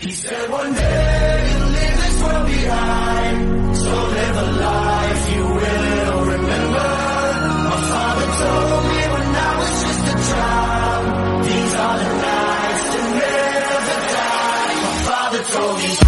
He said one day you'll leave this world behind, so live a life you will remember. My father told me when I was just a child, these are the nights that never die. My father told me